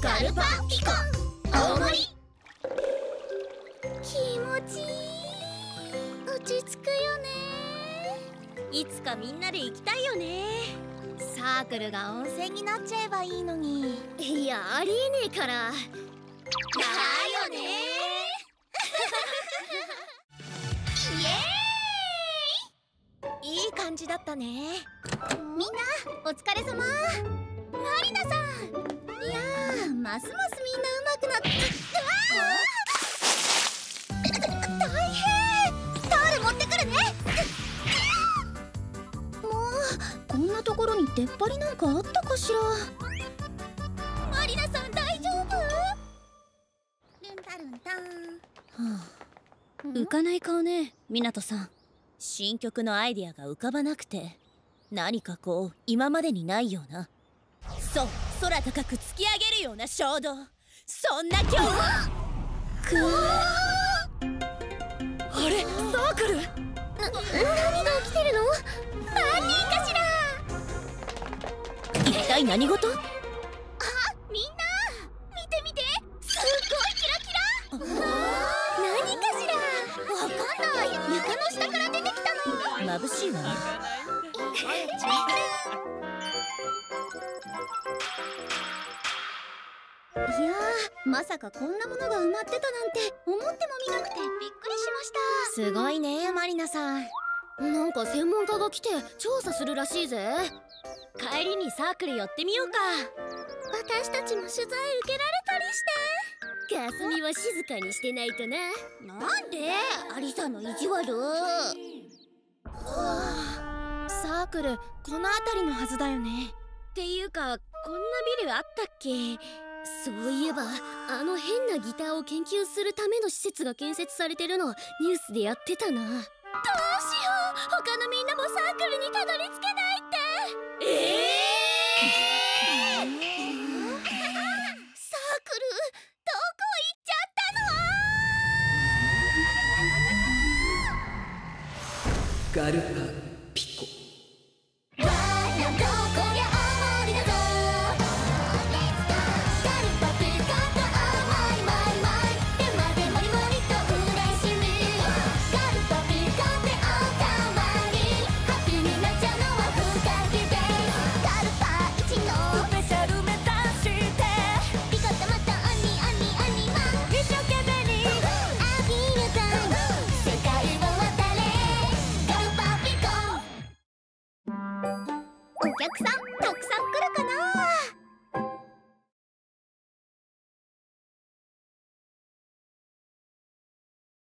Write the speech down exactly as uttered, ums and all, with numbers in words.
ガルパピコ大盛り。 気持ちいい。落ち着くよね。 いつかみんなで行きたいよね。サークルが温泉になっちゃえばいいのに。 いや、ありえねえから。 だよねイエーイ。いい感じだったね。 みんなお疲れ様。マリナさん。いやー、ますますみんな上手くなって。うわー大変。タオル持ってくるね。もうこんなところに出っ張りなんかあったかしら。マリナさん大丈夫？ルンタルンタン。 はあ、浮かない顔ね、湊さん。新曲のアイディアが浮かばなくて、何かこう今までにないような、そう、空高く突き上げるような衝動、そんな今日はくあれ、サークル。な、何が起きてるの？犯人かしら。 一体何事？ あ、みんな見て見て、すっごいキラキラ。何かしら。わかんない。床の下から出てきたの。 眩しいわね。 いやー、まさかこんなものが埋まってたなんて思ってもみなくてびっくりしました。 すごいね、マリナさん。 なんか専門家が来て調査するらしいぜ。 帰りにサークル寄ってみようか。 私たちも取材受けられたりして。かすみは静かにしてないとな。なんでアリさんの意地悪。はあ、サークルこの辺りのはずだよね。っていうか、こんなビルあったっけ？ そういえば、あの変なギターを研究するための施設が建設されてるのニュースでやってたな。どうしよう、他のみんなもサークルにたどり着けないって。ええー、サークルどこ行っちゃったの？ ガルパ